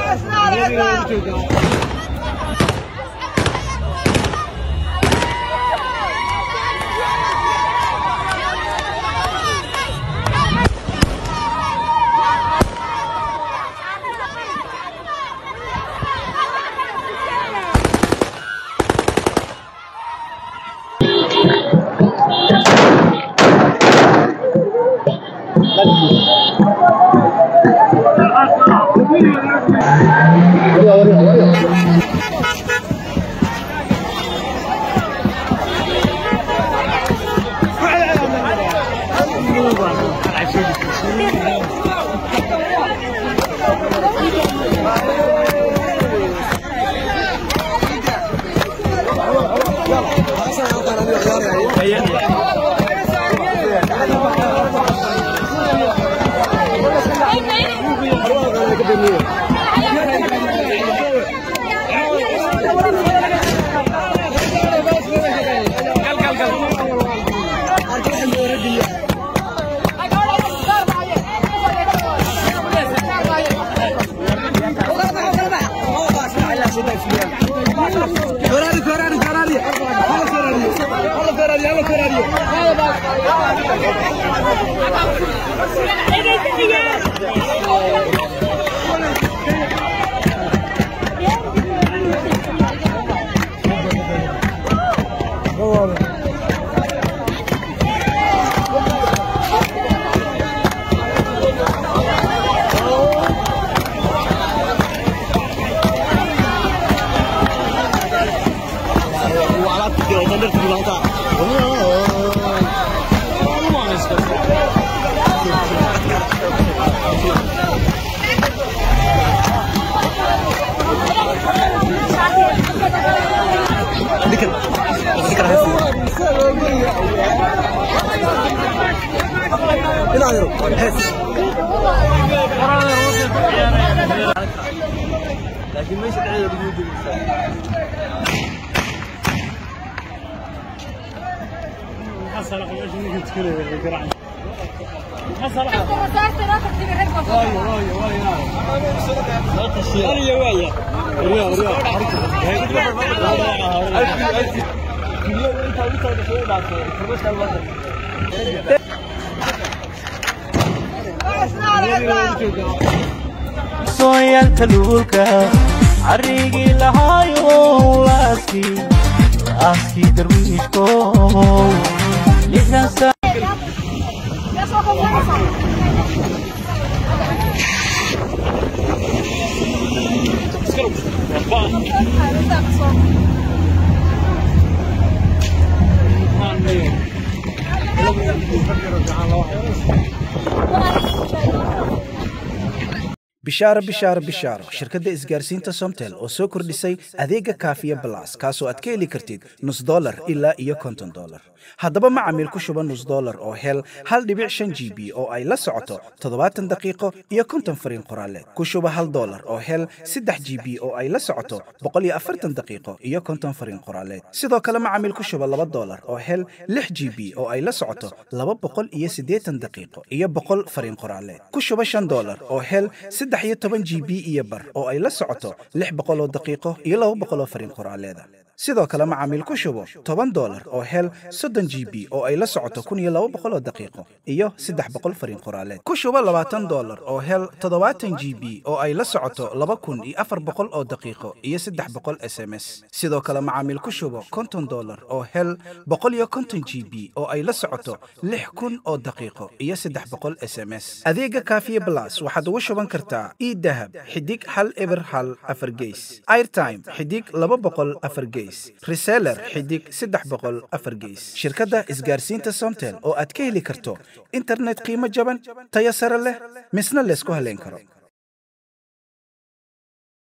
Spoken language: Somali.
لكن ما يستطيع الوجود حصل على ايش ممكن تكلم قرعه حصل على رصاص راسك تبي حركه واي لا تشيل ريا soyal talulka arigi lahayo aski darwishko lihnasa bishaaro bishaaro bishaaro shirkadda isgaarsiinta Somtel oo soo kordhisay adeega kaafiya plus kaasoo aad ka heli kartid $0 ilaa iyo $50 haddaba macaamiil ku shuba $0 oo hel 1.5 GB oo ay la socoto 70 daqiiqo iyo 50 fariin qoraaleed ku shuba $1 oo hel 3 GB oo ay la socoto 140 daqiiqo iyo 50 fariin qoraaleed sidoo kale macaamiil ku shuba $2 oo hel 6 GB oo ay la socoto 280 daqiiqo iyo 100 fariin qoraaleed ku shuba $5 oo hel 13 GB iyo bar oo ay la socoto 600 daqiiqo iyo 200 fariin qoraaleed sidoo kale macaamiil ku shubo $10 oo hel 30 GB oo ay la socoto 1200 daqiiqo iyo 300 fariin qoraaleed ku shubo $20 oo hel 70 GB oo ay la socoto 2400 oo daqiiqo iyo 300 SMS sidoo kale macaamiil ku shubo $50 oo hel 150 GB oo ay la socoto 6000 oo daqiiqo iyo 300 SMS adeega kaafiye plus waxaad ugu shuban kartaa e-dahab xidig hal eber hal afar gees airtime xidig 200 afar gees reseller xidig 300 afar gees shirkadda isgaarsiinta Somtel oo aad ka heli karto internet qiimo jaban tayo sare leh misna la isku haleyn karo